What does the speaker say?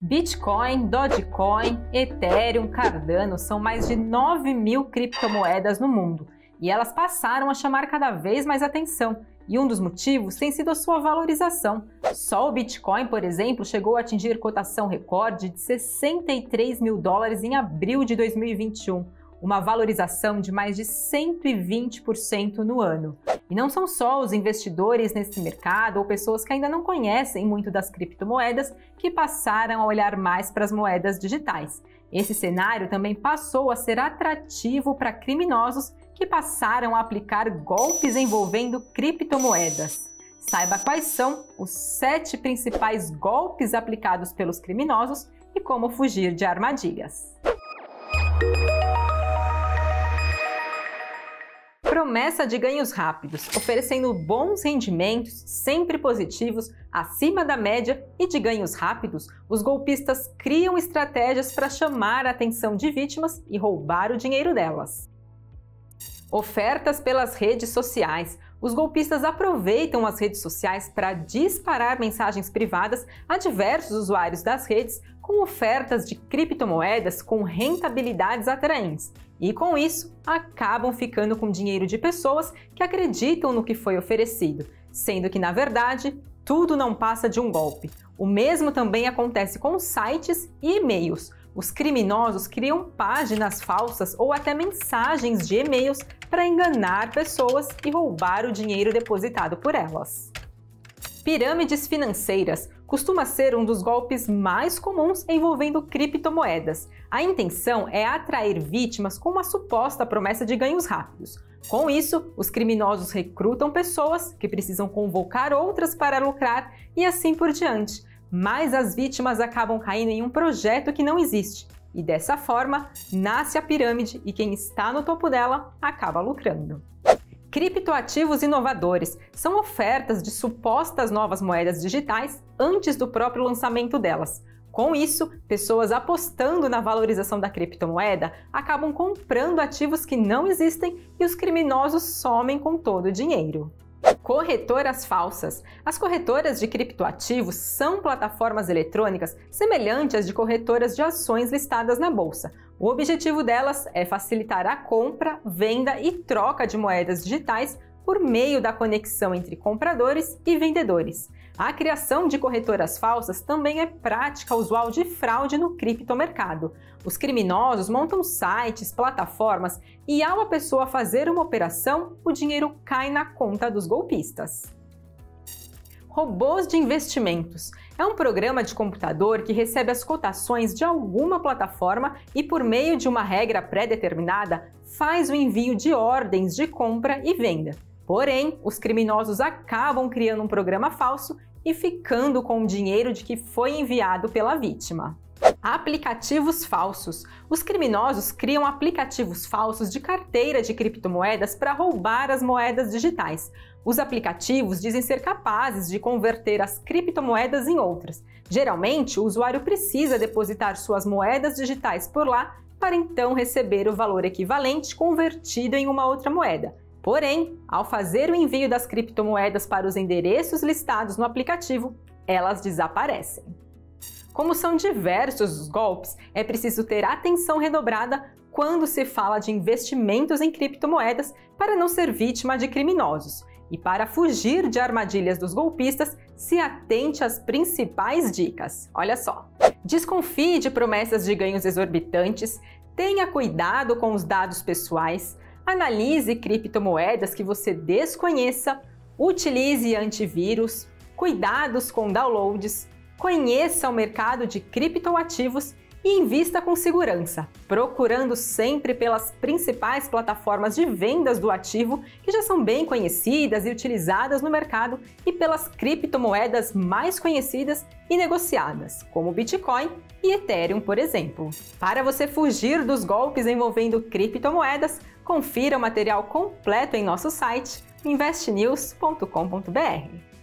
Bitcoin, Dogecoin, Ethereum, Cardano são mais de 9.000 criptomoedas no mundo e elas passaram a chamar cada vez mais atenção. E um dos motivos tem sido a sua valorização. Só o Bitcoin, por exemplo, chegou a atingir cotação recorde de $63 mil em abril de 2021, uma valorização de mais de 120% no ano. E não são só os investidores nesse mercado ou pessoas que ainda não conhecem muito das criptomoedas que passaram a olhar mais para as moedas digitais. Esse cenário também passou a ser atrativo para criminosos que passaram a aplicar golpes envolvendo criptomoedas. Saiba quais são os 7 principais golpes aplicados pelos criminosos e como fugir de armadilhas. Promessa de ganhos rápidos, oferecendo bons rendimentos, sempre positivos, acima da média e de ganhos rápidos, os golpistas criam estratégias para chamar a atenção de vítimas e roubar o dinheiro delas. Ofertas pelas redes sociais. Os golpistas aproveitam as redes sociais para disparar mensagens privadas a diversos usuários das redes com ofertas de criptomoedas com rentabilidades atraentes. E com isso, acabam ficando com dinheiro de pessoas que acreditam no que foi oferecido, sendo que, na verdade, tudo não passa de um golpe. O mesmo também acontece com sites e e-mails. Os criminosos criam páginas falsas ou até mensagens de e-mails para enganar pessoas e roubar o dinheiro depositado por elas. Pirâmides financeiras costuma ser um dos golpes mais comuns envolvendo criptomoedas. A intenção é atrair vítimas com uma suposta promessa de ganhos rápidos. Com isso, os criminosos recrutam pessoas que precisam convocar outras para lucrar e assim por diante. Mas as vítimas acabam caindo em um projeto que não existe. E dessa forma, nasce a pirâmide e quem está no topo dela acaba lucrando. Criptoativos inovadores são ofertas de supostas novas moedas digitais antes do próprio lançamento delas. Com isso, pessoas apostando na valorização da criptomoeda acabam comprando ativos que não existem e os criminosos somem com todo o dinheiro. Corretoras falsas. As corretoras de criptoativos são plataformas eletrônicas semelhantes às de corretoras de ações listadas na bolsa. O objetivo delas é facilitar a compra, venda e troca de moedas digitais por meio da conexão entre compradores e vendedores. A criação de corretoras falsas também é prática usual de fraude no criptomercado. Os criminosos montam sites, plataformas e, ao a pessoa fazer uma operação, o dinheiro cai na conta dos golpistas. Robôs de investimentos. É um programa de computador que recebe as cotações de alguma plataforma e, por meio de uma regra pré-determinada, faz o envio de ordens de compra e venda. Porém, os criminosos acabam criando um programa falso e ficando com o dinheiro de que foi enviado pela vítima. Aplicativos falsos. Os criminosos criam aplicativos falsos de carteira de criptomoedas para roubar as moedas digitais. Os aplicativos dizem ser capazes de converter as criptomoedas em outras. Geralmente, o usuário precisa depositar suas moedas digitais por lá para então receber o valor equivalente convertido em uma outra moeda. Porém, ao fazer o envio das criptomoedas para os endereços listados no aplicativo, elas desaparecem. Como são diversos os golpes, é preciso ter atenção redobrada quando se fala de investimentos em criptomoedas para não ser vítima de criminosos. E para fugir de armadilhas dos golpistas, se atente às principais dicas. Olha só! Desconfie de promessas de ganhos exorbitantes, tenha cuidado com os dados pessoais, analise criptomoedas que você desconheça, utilize antivírus, cuidados com downloads, conheça o mercado de criptoativos e invista com segurança, procurando sempre pelas principais plataformas de vendas do ativo que já são bem conhecidas e utilizadas no mercado e pelas criptomoedas mais conhecidas e negociadas, como Bitcoin e Ethereum, por exemplo. Para você fugir dos golpes envolvendo criptomoedas, confira o material completo em nosso site investnews.com.br.